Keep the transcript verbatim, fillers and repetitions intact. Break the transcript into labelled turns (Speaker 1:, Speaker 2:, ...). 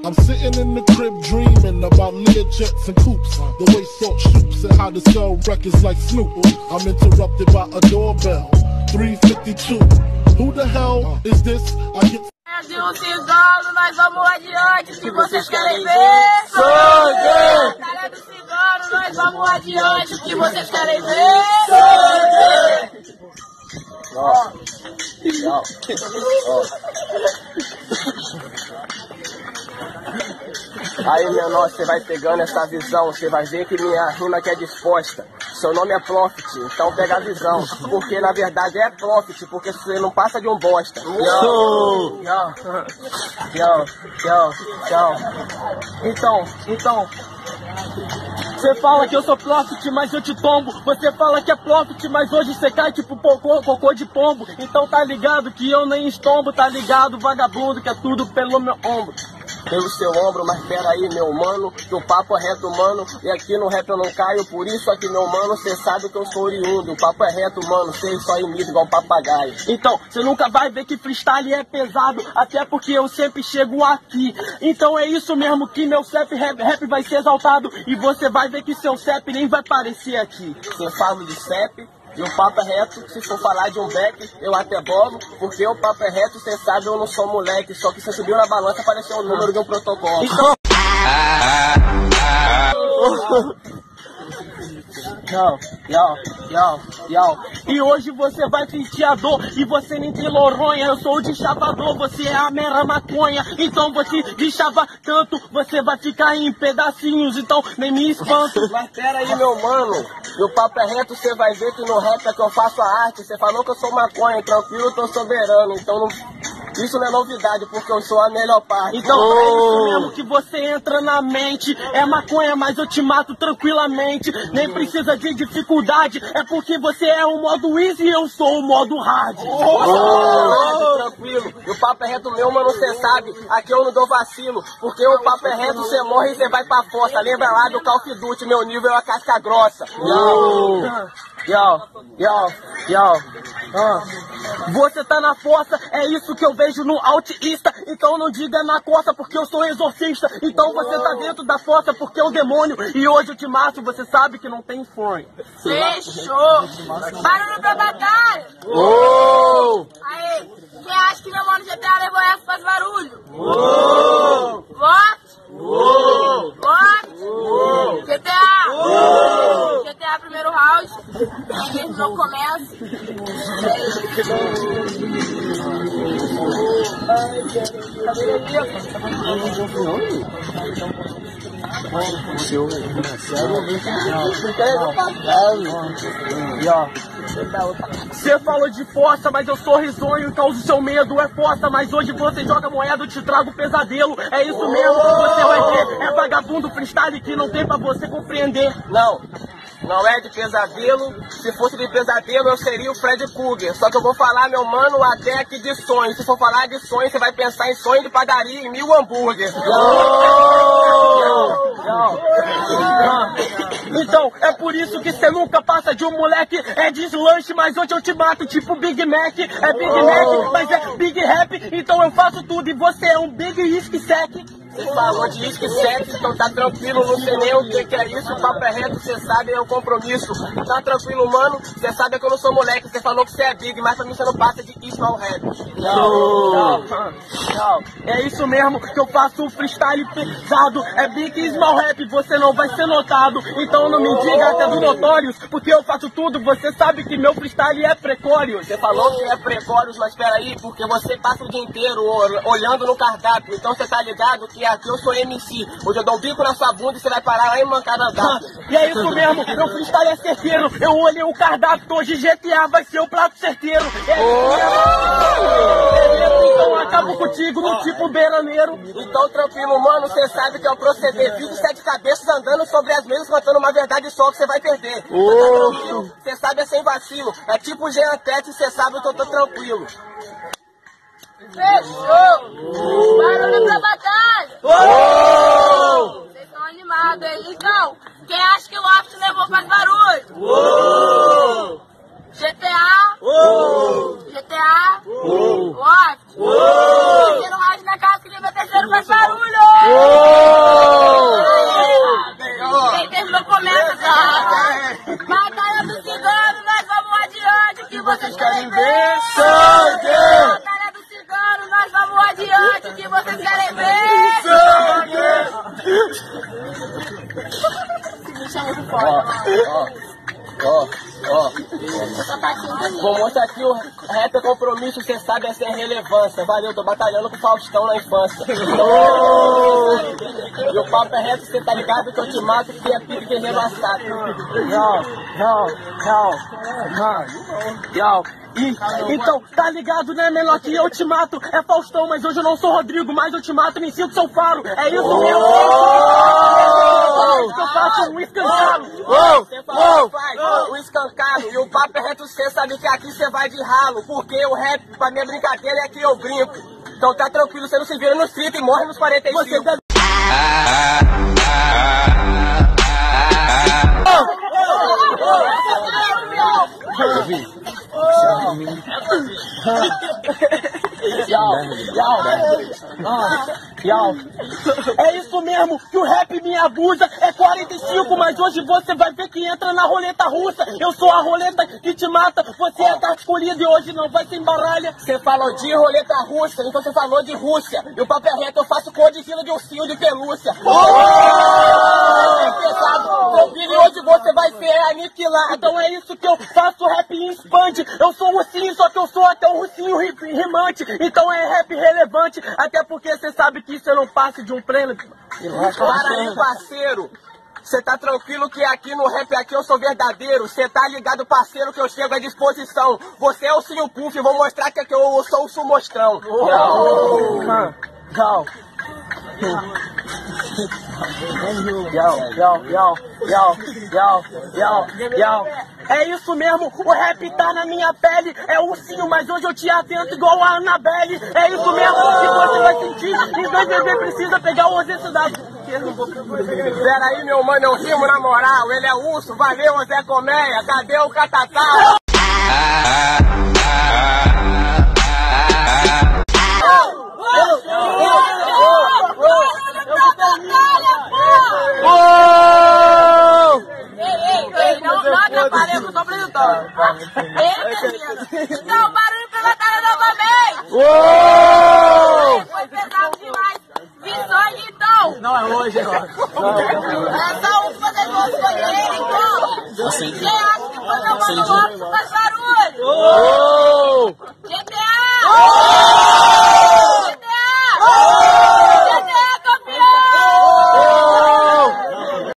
Speaker 1: I'm sitting in the crib dreaming about Learjets and coops, the way Salt shoots and how to sell records like Snoop. I'm interrupted by a doorbell, three fifty-two. Who the hell is this? I get
Speaker 2: De um cigano, nós vamos adiante, se vocês querem ver
Speaker 1: sangue!
Speaker 2: Batalha do cigano, nós vamos adiante, se vocês querem ver
Speaker 3: sangue! Ó, ó, ó. Aí, menor, você vai pegando essa visão, você vai ver que minha rima que é disposta. Seu nome é Profit, então pega a visão. Porque na verdade é Profit, porque você não passa de um bosta. Yo, yo, yo, yo, yo. Então, então. Você fala que eu sou Profit, mas eu te tombo. Você fala que é Profit, mas hoje você cai tipo cocô, cocô de pombo. Então tá ligado que eu nem estombo, tá ligado, vagabundo, que é tudo pelo meu ombro. Pelo seu ombro, mas pera aí, meu mano, que o papo é reto, mano, e aqui no rap eu não caio, por isso aqui, meu mano, cê sabe que eu sou oriundo, o papo é reto, mano, cê só imita igual papagaio. Então, você nunca vai ver que freestyle é pesado, até porque eu sempre chego aqui. Então é isso mesmo que meu C E P rap, rap vai ser exaltado, e você vai ver que seu C E P nem vai aparecer aqui. Você fala de C E P... E o papo é reto, se for falar de um back, eu até bolo, porque o papo é reto, cê sabe, eu não sou moleque, só que você subiu na balança, apareceu o número de um protocolo. Então... Yo, yo, yo, yo. E hoje você vai sentir a dor e você nem tem loronha. Eu sou o de chavador, você é a mera maconha. Então você de chava tanto, você vai ficar em pedacinhos. Então nem me espanto. Mas pera aí, meu mano, meu papo é reto, você vai ver que no rap é que eu faço a arte. Você falou que eu sou maconha, tranquilo, eu tô soberano. Então não... isso não é novidade, porque eu sou a melhor parte. Então oh. É isso mesmo que você entra na mente. É maconha, mas eu te mato tranquilamente. Nem precisa de dificuldade, é porque você é o modo easy e eu sou o modo hard. Oh. Oh. Tranquilo, e o papo é reto meu, mano, você sabe. Aqui eu não dou vacilo, porque o papo é reto, você morre e você vai pra força. Lembra lá do Call of Duty, meu nível é a casca grossa. Oh. Yo, yo, yo, uh. Você tá na força, é isso que eu vejo no Altista. Então não diga na costa, porque eu sou exorcista. Então você tá dentro da força, porque é o demônio. E hoje eu te mato, você sabe que não tem fone.
Speaker 2: Fechou! Barulho pra batalha!
Speaker 3: Oh!
Speaker 2: Aê, quem acha que meu mano G T A levou essa faz barulho?
Speaker 3: Oh!
Speaker 2: Vote!
Speaker 3: Oh!
Speaker 2: Vote!
Speaker 3: Oh!
Speaker 2: G T A!
Speaker 3: Oh!
Speaker 2: G T A primeiro round. Ninguém não começa.
Speaker 3: Você falou de força, mas eu sou risonho e causo seu medo. É força, mas hoje você joga moeda, eu te trago pesadelo. É isso mesmo que você vai ver. É vagabundo freestyle que não tem pra você compreender. Não. Não é de pesadelo, se fosse de pesadelo eu seria o Fred Krueger. Só que eu vou falar, meu mano, até aqui de sonho. Se for falar de sonho, você vai pensar em sonho de padaria e mil hambúrguer. Oh! Então, é por isso que você nunca passa de um moleque. É deslanche, mas hoje eu te mato, tipo Big Mac. É Big Mac, mas é Big Rap. Então eu faço tudo e você é um Big Whisky Sec. Você falou de uísque sexo, então tá tranquilo, não sei nem o que, que é isso. O papo é reto, você sabe, é o compromisso. Tá tranquilo, mano, você sabe que eu não sou moleque. Você falou que você é big, mas pra mim você não passa de Ismael Rap. Não, não, não. É isso mesmo que eu faço o freestyle pesado. É Big Ismael Rap, você não vai ser notado. Então não me diga até do Notórios, porque eu faço tudo. Você sabe que meu freestyle é precório. Você falou que é precório, mas peraí, porque você passa o dia inteiro olhando no cardápio. Então você tá ligado que aqui eu sou M C, hoje eu dou um bico na sua bunda e você vai parar lá em Mancarandá. E é isso mesmo, meu freestyle é certeiro. Eu olhei o cardápio, hoje G T A vai ser o prato certeiro. É oh! Então acabo contigo no tipo beiraneiro. Então tranquilo, mano, você sabe que é o proceder. vinte e sete cabeças andando sobre as mesas, contando uma verdade só que você vai perder. Oh! Você tá tranquilo, você sabe, é sem vacilo. É tipo Jean Tete, você sabe que eu tô tranquilo.
Speaker 2: Fechou! Barulho pra batalha!
Speaker 3: Oh!
Speaker 2: Vocês estão animados aí, então? Quem acha que o Loft levou faz barulho?
Speaker 3: Oh!
Speaker 2: G T A!
Speaker 3: Oh!
Speaker 2: G T A!
Speaker 3: Oh!
Speaker 2: Loft!
Speaker 3: Oh!
Speaker 2: Terceiro round na casa que meu terceiro faz barulho! Quem terminou começa, cara. Batalha do Cigano, nós vamos adiante. O que vocês querem ver?
Speaker 3: Sangue!
Speaker 2: Batalha do Cigano, nós vamos adiante. O que vocês querem ver?
Speaker 3: Sangue! Ó, ó, ó, ó. Vou mostrar aqui o rap é compromisso, cê sabe, essa é a relevância. Valeu, tô batalhando com o Faustão na infância. Oh! E o papo é reto, cê tá ligado que eu te mato, que é pique que é rebaçado. Yo, yo, yo, yo, yo. E, então, tá ligado, né, menor, que eu te mato. É Faustão, mas hoje eu não sou Rodrigo, mas eu te mato, me sinto seu faro. É isso mesmo. Oh! Eu faço um escancado. Você fala, faz um escancado. E o papo é reto, cê sabe que aqui cê vai de ralo. Porque o rap, pra minha brincadeira, é que eu brinco. Então tá tranquilo, cê não se vira nos trinta e morre nos quarenta e cinco. Você deve... É isso mesmo, que o rap me abusa. É quarenta e cinco, mas hoje você vai ver que entra na roleta russa. Eu sou a roleta que te mata. Você é carta escolhida e hoje não vai se embaralha. Você falou de roleta russa, então você falou de Rússia. E o papo é reto, eu faço codicilo de ursinho de pelúcia. E hoje você vai ser aniquilado. Então é isso que eu faço, rap expande. Eu sou um ursinho, só que eu sou até um ursinho rimante. Então é rap relevante, até porque você sabe que isso eu não passo de um prêmio. Para aí, parceiro. Você tá tranquilo que aqui no rap aqui eu sou verdadeiro. Você tá ligado, parceiro, que eu chego à disposição. Você é o Sinho Puff, vou mostrar que, é que eu sou o Sumostrão. Oh. Go. Yo, yo, yo, yo, yo, yo, yo. É isso mesmo, o rap tá na minha pele. É ursinho, mas hoje eu te atento igual a Annabelle. É isso mesmo que você vai sentir. Em dois bebê precisa pegar o ozesso da... Pera aí, meu mano, eu rimo na moral. Ele é urso, valeu, Zé Colmeia. Cadê o Catatal? Eu tô apresentando. Ele termina. Então, barulho pra batalha novamente. Uou! Foi pesado demais. Visões, então. Não é hoje, agora. É só um fazer gol escolher, então. Quem acha que foi meu mano Lopes faz barulho? Uou! G T A!